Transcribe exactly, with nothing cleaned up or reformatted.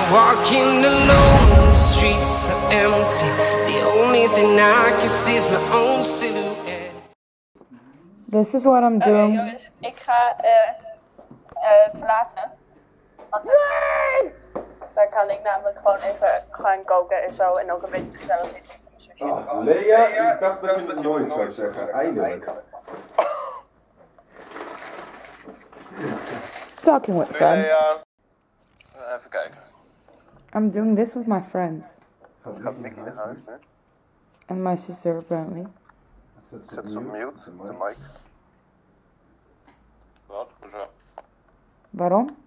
walking alone, the streets are empty. The only thing I can see is my own silhouette. This is what I'm doing. Oké, jongens, ik ga uh, uh, verlaten. Want nee! Daar kan ik namelijk gewoon even gaan koken en zo en ook een beetje gezellig zitten. Oh, Lea, ik dacht dat je het nooit zou zeggen, eindelijk. Talking with friends. Uh, even kijken. I'm doing this with my friends. Gaat Mickey naar huis nu? And my sister apparently. Zet ze op mute, de mic. Wat? Hoezo? Waarom?